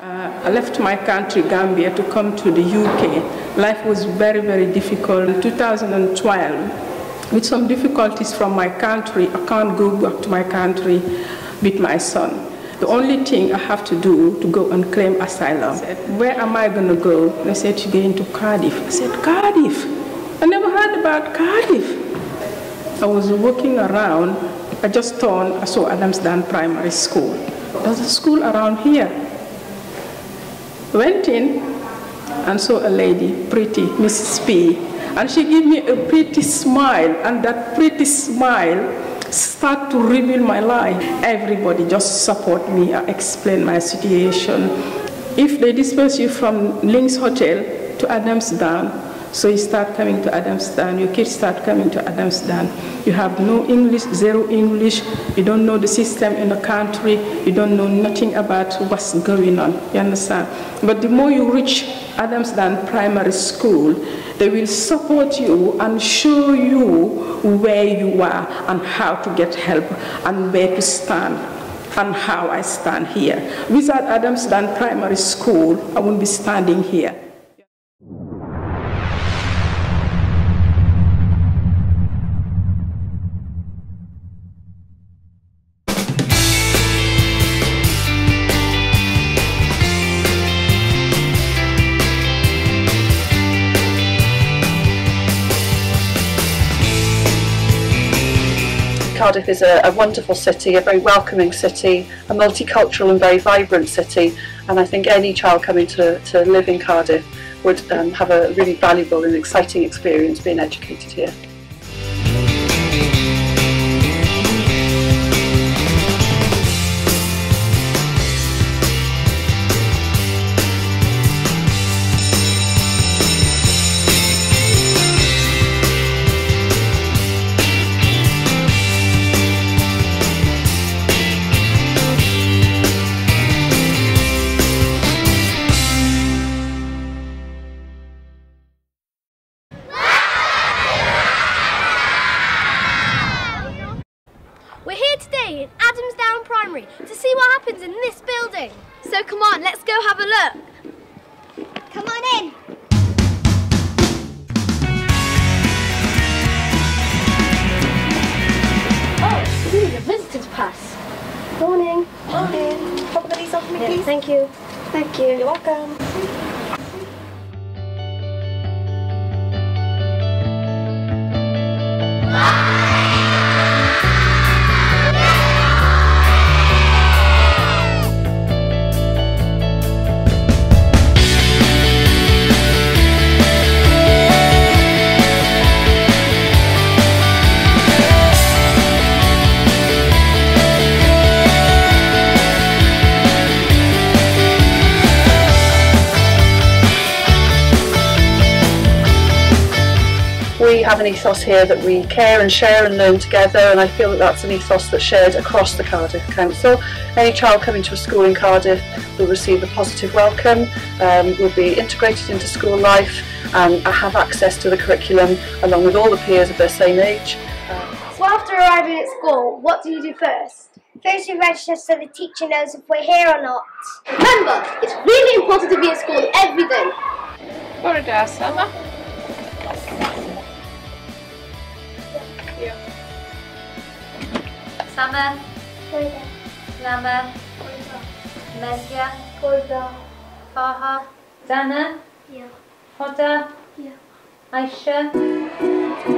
I left my country, Gambia, to come to the UK. Life was very, very difficult. In 2012, with some difficulties from my country, I can't go back to my country with my son. The only thing I have to do to go and claim asylum. I said, where am I going to go? They said, you're going to Cardiff. I said, Cardiff? I never heard about Cardiff. I was walking around. I just turned, I saw Adamsdown Primary School. There's a school around here. Went in and saw a lady, pretty, Mrs. P. And she gave me a pretty smile, and that pretty smile started to reveal my life. Everybody just support me. I explain my situation. If they disperse you from Links Hotel to Adamsdown, so you start coming to Adamsdown, your kids start coming to Adamsdown. You have no English, zero English, you don't know the system in the country, you don't know nothing about what's going on, you understand? But the more you reach Adamsdown Primary School, they will support you and show you where you are and how to get help and where to stand and how I stand here. Without Adamsdown Primary School, I wouldn't be standing here. Cardiff is a wonderful city, a very welcoming city, a multicultural and very vibrant city, and I think any child coming to live in Cardiff would have a really valuable and exciting experience being educated here. We're here today in Adamsdown Primary to see what happens in this building. So come on, let's go have a look. Come on in. Oh, we need a visitor's pass. Morning. Morning. Pop these off for me, please. Thank you. Thank you. You're welcome. We have an ethos here that we care and share and learn together, and I feel that that's an ethos that's shared across the Cardiff Council. Any child coming to a school in Cardiff will receive a positive welcome, will be integrated into school life and have access to the curriculum along with all the peers of their same age. So after arriving at school, what do you do first? First we register so the teacher knows if we're here or not. Remember, it's really important to be at school every day. What a day, Selma. Summer, Lama, Mesia, Faha, Dana, Hoda, Aisha.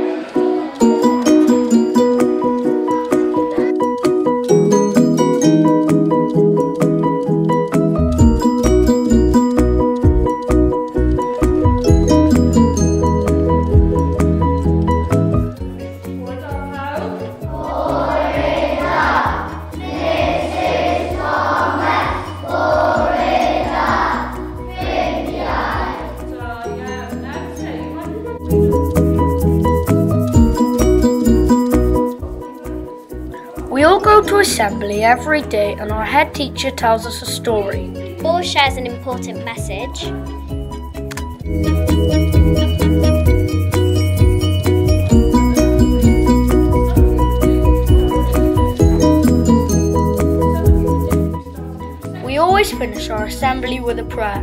We all go to assembly every day and our head teacher tells us a story. Or shares an important message. We always always finish our assembly with a prayer.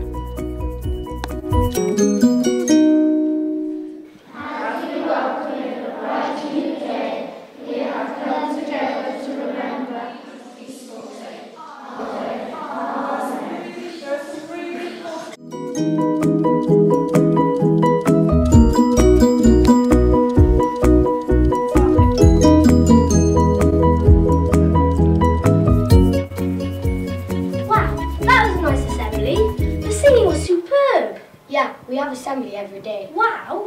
Yeah, we have assembly every day. Wow!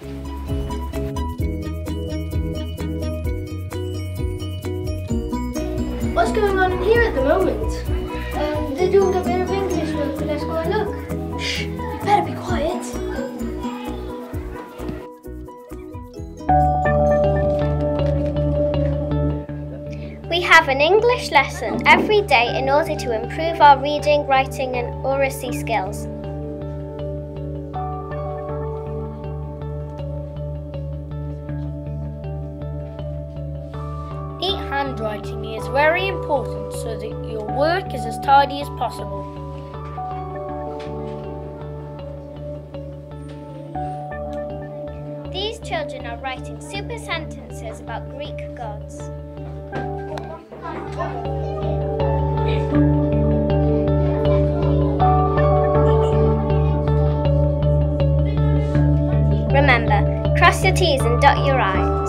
What's going on in here at the moment? They're doing a bit of English work, but let's go and look. Shh! You better be quiet. We have an English lesson every day in order to improve our reading, writing and oracy skills. Neat handwriting is very important so that your work is as tidy as possible. These children are writing super sentences about Greek gods. Remember, cross your T's and dot your I's.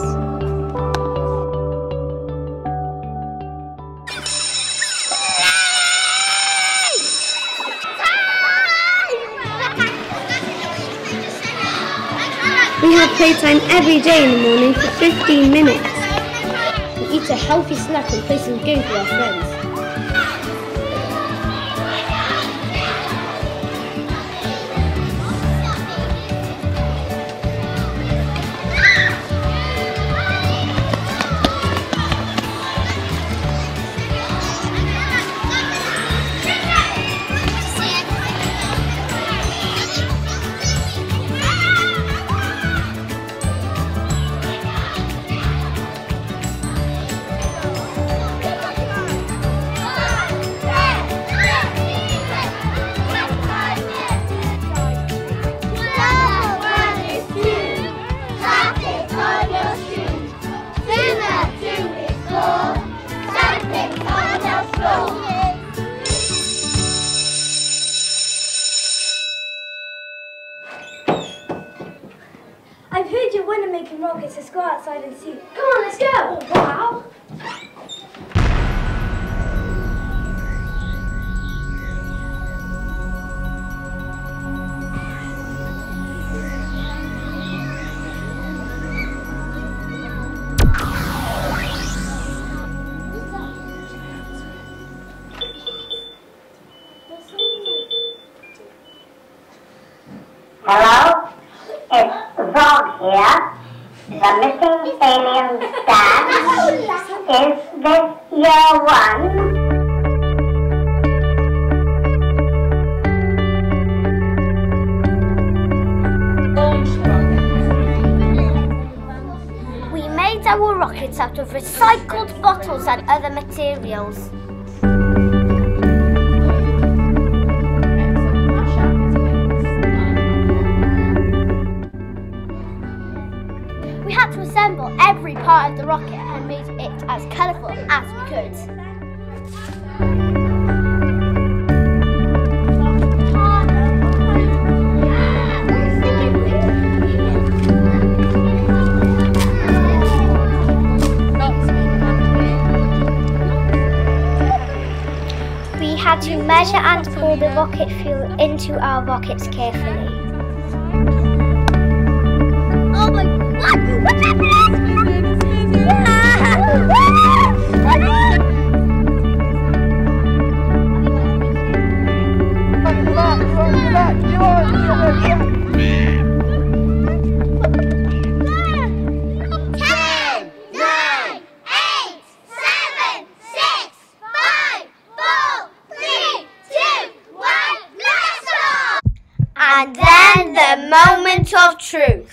We have playtime every day in the morning for 15 minutes. We eat a healthy snack and play some games with our friends. I've heard you want to make rockets. Let's go outside and see. Come on, let's go. Oh, wow. Hello, it's Zog here. The missing alien dad. Is this year one? We made our rockets out of recycled bottles and other materials. We had to assemble every part of the rocket and made it as colourful as we could. We had to measure and pour the rocket fuel into our rockets carefully. Oh my God! What's happening? And then the moment of truth.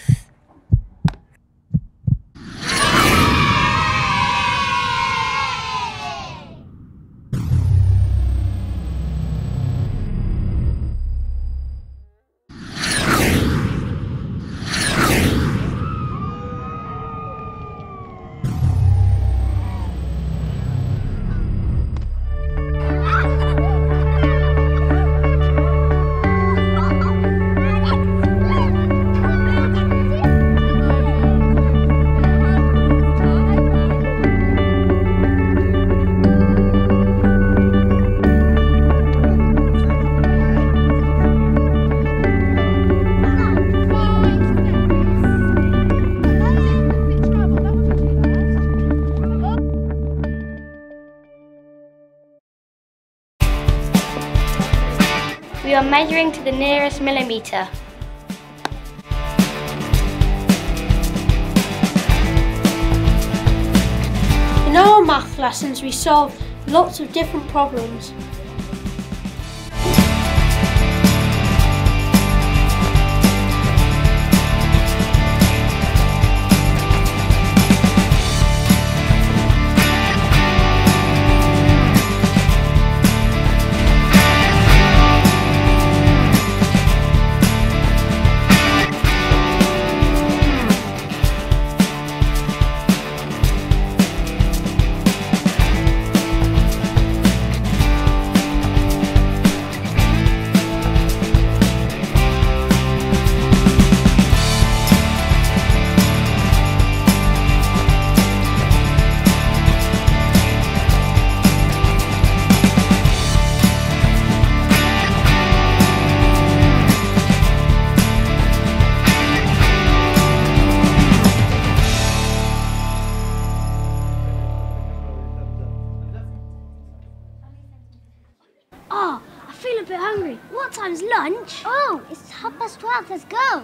We are measuring to the nearest millimetre. In our math lessons we solve lots of different problems. Oh, I feel a bit hungry. What time's lunch? Oh, it's 12:30. Let's go.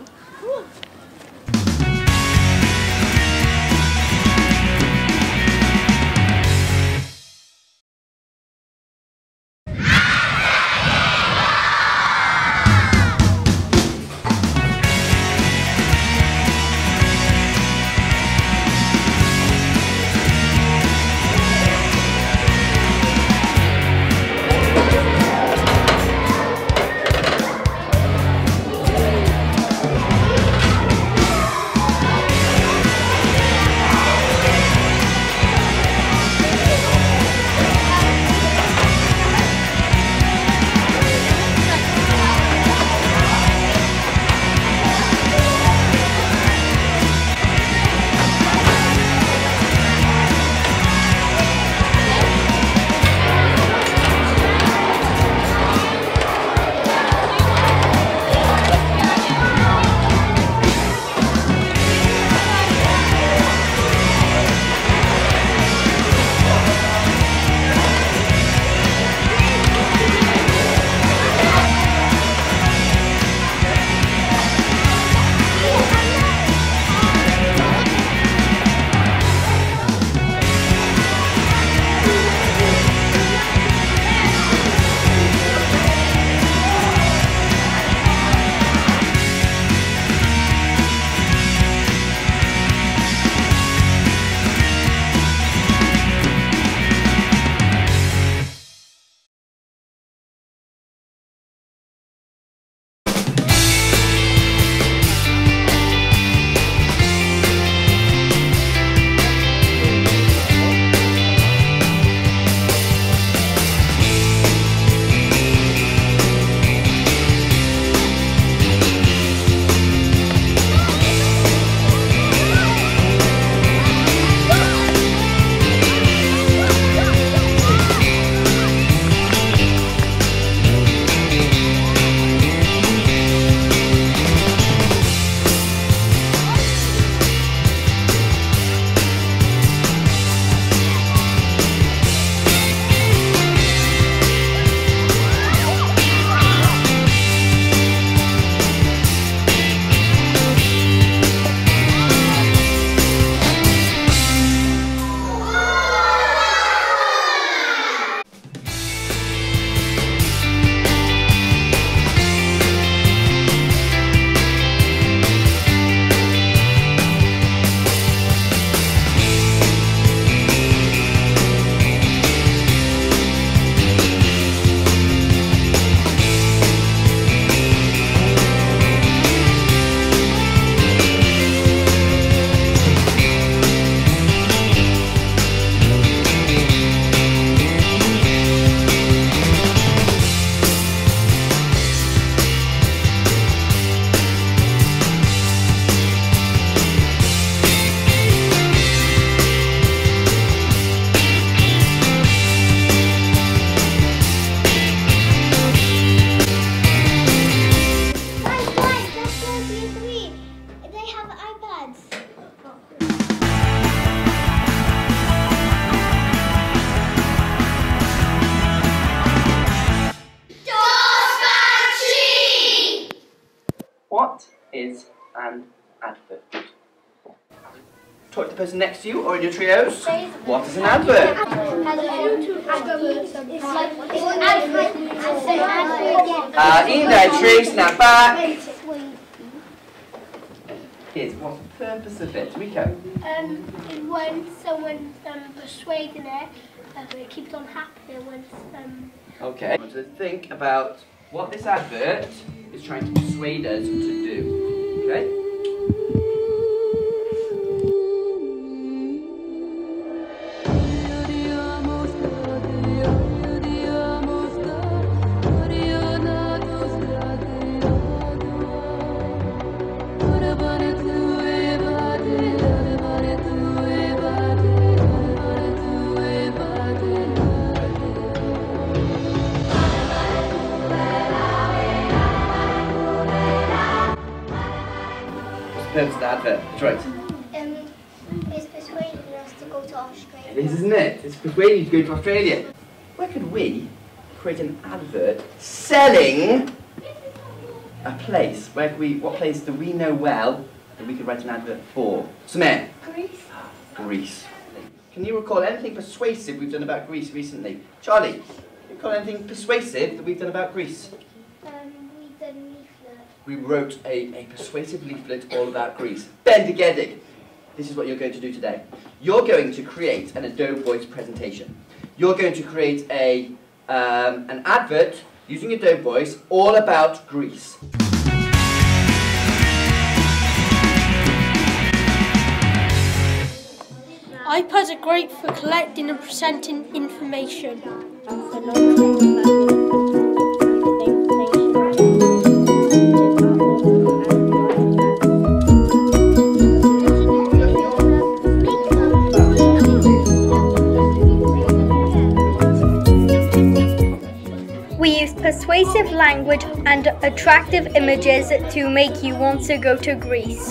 Talk to the person next to you or in your trios. What is an advert? In that tree, snap back. What's the purpose of it? Rico? When someone's persuading it, it keeps on happening when Okay. I want to think about what this advert is trying to persuade us to do. Okay? Purpose of the advert. That's right. It's persuading us to go to Australia. It is, isn't it? It's persuading you to go to Australia. Where could we create an advert selling a place? What place do we know well that we could write an advert for? Samir? Greece. Greece. Can you recall anything persuasive we've done about Greece recently? Charlie, can you recall anything persuasive that we've done about Greece? We've done leaflet. We wrote a persuasive leaflet all about Greece. Ben Degedig, this is what you're going to do today. You're going to create an Adobe Voice presentation. You're going to create an advert using Adobe Voice all about Greece. iPads are great for collecting and presenting information. We use persuasive language and attractive images to make you want to go to Greece.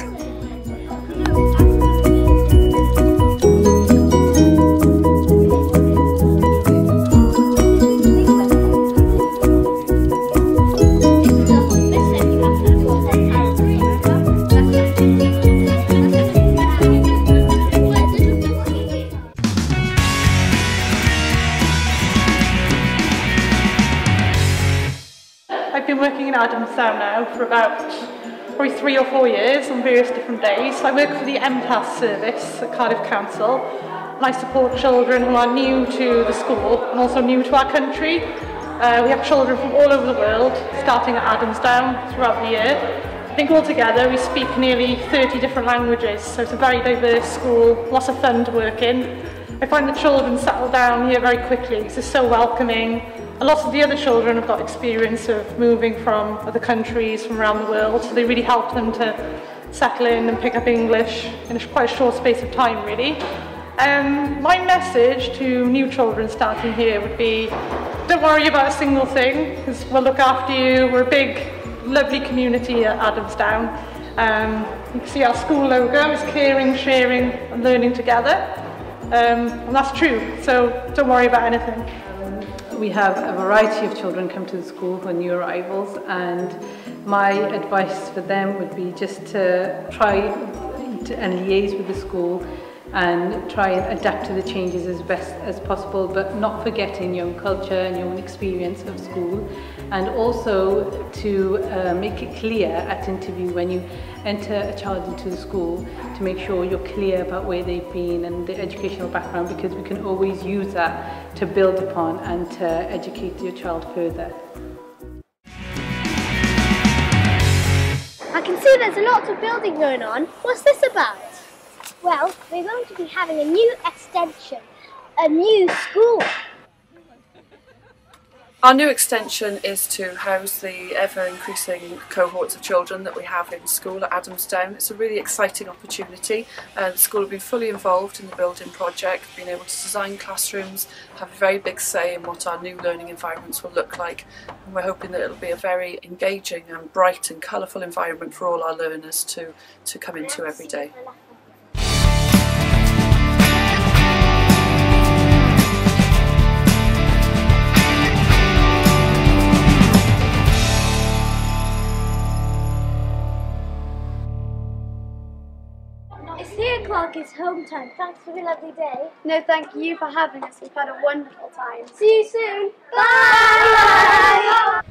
I've been working in Adamsdown now for about probably 3 or 4 years on various different days. I work for the MPAS service at Cardiff Council, and I support children who are new to the school and also new to our country. We have children from all over the world, starting at Adamsdown throughout the year. I think altogether we speak nearly 30 different languages, so it's a very diverse school, lots of fun to work in. I find the children settle down here very quickly because it's so welcoming. And lots of the other children have got experience of moving from other countries, from around the world, so they really help them to settle in and pick up English in quite a short space of time, really. My message to new children starting here would be, don't worry about a single thing, because we'll look after you. We're a big, lovely community at Adamsdown. You can see our school logo is caring, sharing and learning together. And that's true, so don't worry about anything. We have a variety of children come to the school who are new arrivals, and my advice for them would be just to try and liaise with the school and try and adapt to the changes as best as possible, but not forgetting your own culture and your own experience of school, and also to make it clear at interview when you enter a child into the school to make sure you're clear about where they've been and their educational background, because we can always use that to build upon and to educate your child further. I can see there's a lot of building going on. What's this about? Well, we're going to be having a new extension, a new school. Our new extension is to house the ever-increasing cohorts of children that we have in school at Adamsdown. It's a really exciting opportunity. The school have been fully involved in the building project, being able to design classrooms, have a very big say in what our new learning environments will look like. And we're hoping that it'll be a very engaging and bright and colourful environment for all our learners to come into every day. It's 3 o'clock, it's home time. Thanks for the lovely day. No, thank you for having us. We've had a wonderful time. See you soon. Bye!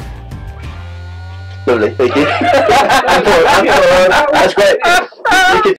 Lovely, thank you. That's great.